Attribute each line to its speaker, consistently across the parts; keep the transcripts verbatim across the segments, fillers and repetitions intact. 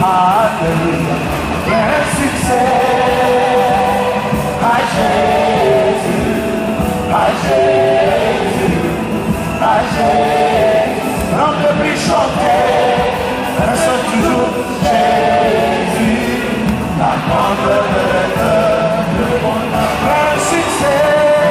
Speaker 1: Alléluia. Plein succès. À Jésus, à Jésus, à Jésus. On ne peut plus chanter, mais c'est toujours Jésus. La grande vedette de mon âme. Plein succès.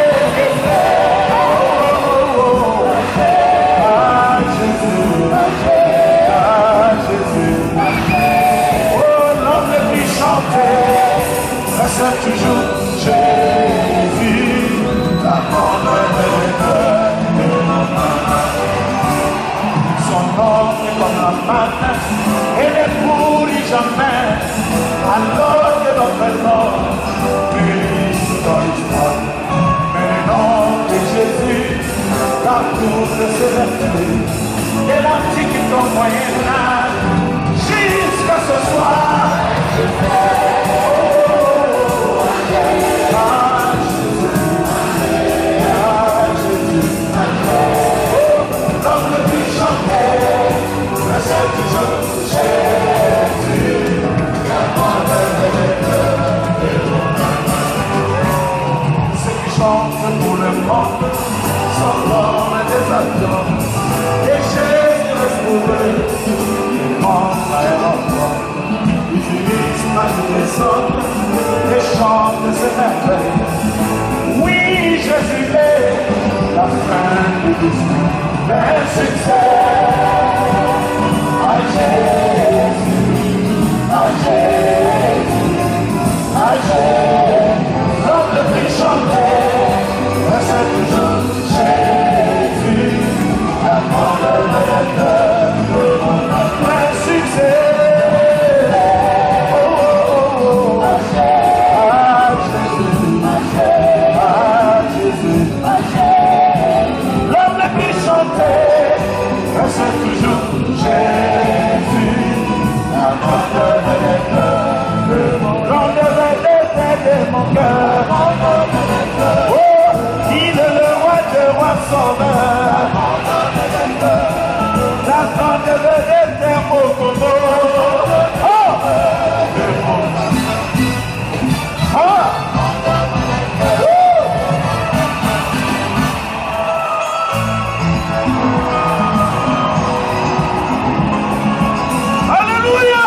Speaker 1: C'est toujours Jésus, la grande vedette de mon âme. Son nom est comme la manne, et ne pourrit jamais, alors que notre nom glisse dans l'histoire. Mais le nom de Jésus, dans toutes ses vertus, de l'Antiquité au Moyen-Âge, jusqu'à ce soir. Pour le monde, sans l'homme des avions, et Jésus retrouvé, les grands aéroports, ils finissent par se descendre et chantent ses merveilles. Oui, Jésus est la fin du discours, le succès. À Jésus, à Jésus, à Jésus, l'homme le plus chanté. C'est toujours Jésus, la grande vedette de mon âme. Plein succès. Oh, oh, oh, oh. À Jésus, à Jésus, à Jésus. L'homme le plus chanté, c'est toujours Jésus, la grande vedette de mon âme. Grande vedette de mon cœur. Il est le roi de roi sauveur. La grande vedette de mon Congo. Oh! De mon ah! Alléluia!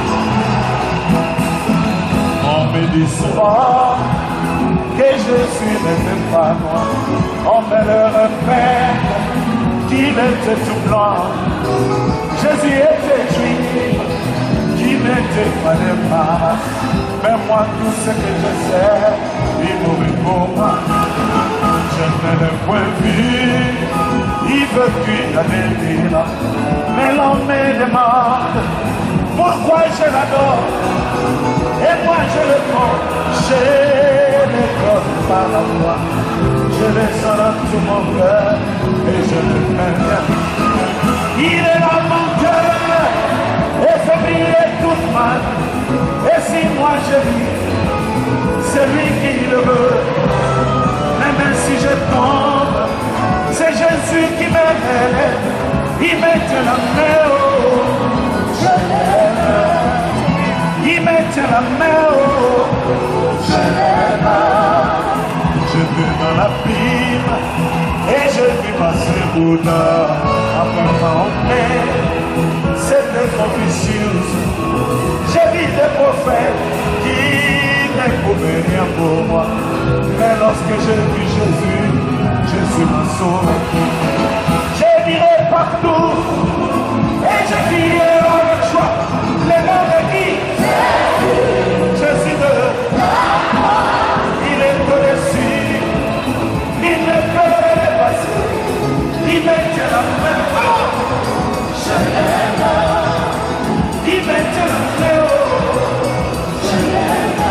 Speaker 1: On me dit souvent que je suis même pas moi. On me le répète qu'il était tout blanc. Jésus était juif, qu'il n'était pas de masse. Mais moi, tout ce que je sais, il mourit pour moi. Je ne l'ai point vu, il veut qu'il a des villes. Mais l'homme me demande pourquoi je l'adore. Et moi je le prends, je le donne par la foi. Je le sens dans tout mon cœur et je le fais bien. Il est là mon cœur et fait briller toute ma vie. Et si moi je vis, c'est lui qui le veut. Mais même si je tombe, c'est Jésus qui m'aide. Il met la main haut, je l'aime. Il met la main haut, je l'aime. Je vais dans la Bible et je vis passer Bouddha. Après ma honte, c'était Confucius. J'ai vu des prophètes qui ne pouvaient rien pour moi. Mais lorsque j'ai vu Jésus, Jésus m'a sauvé. J'ai viré partout et j'ai crié avec joie les noms de qui? Jésus de il est au-dessus, il ne peut pas passer, il met la main haut, je l'aime, il met la main haut, je l'aime.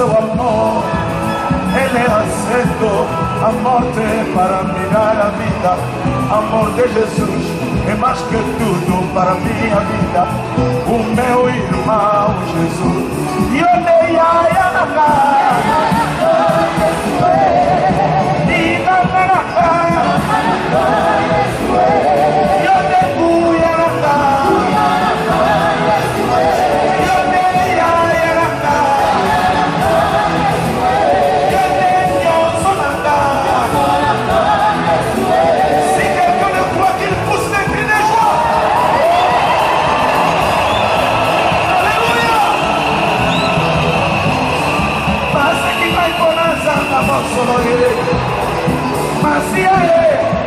Speaker 1: seu amor. Ele aceitou a morte para me dar a vida. Amor de Jesus é mais que tudo para minha vida. O meu irmão Jesus. E eu dei a Yanaka. E na Yanaka. E eu dei a Yanaka. Mas se é